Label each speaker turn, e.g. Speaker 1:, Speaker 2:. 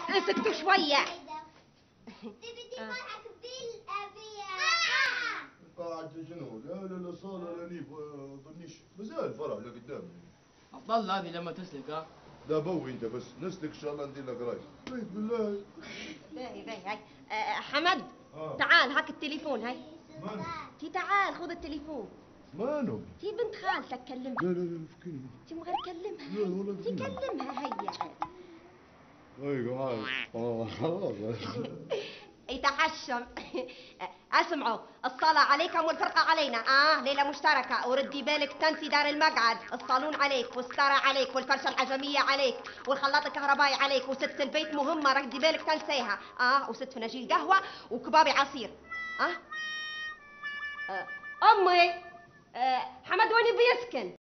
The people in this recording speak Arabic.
Speaker 1: اسكتوا شويه.
Speaker 2: قاعد شنو؟ لا صالة لا نيف ظنيش مازال فرع لقدام.
Speaker 3: عبد الله هذه لما تسلك ها؟
Speaker 2: لا بوي انت بس نسلك ان شاء الله ندير لك راي. بيت بالله.
Speaker 1: باهي هاي. حمد تعال هاك التليفون هاي.
Speaker 2: مانو؟
Speaker 1: تي تعال خذ التليفون.
Speaker 2: مانو؟
Speaker 1: تي بنت خالتك كلمها.
Speaker 2: لا فكني.
Speaker 1: تي مغير كلمها.
Speaker 2: لا والله
Speaker 1: تي كلمها هيا.
Speaker 2: ايوه خلاص.
Speaker 1: يتحشم. اسمعوا الصلاة عليكم والفرقة علينا. ليلة مشتركة، وردي بالك تنسي دار المقعد، الصالون عليك والستارة عليك والفرشة العجمية عليك والخلاط الكهربائي عليك، وست البيت مهمة ردي بالك تنسيها. وست فناجيل قهوة وكبابي عصير. امي حمد وين بيسكن؟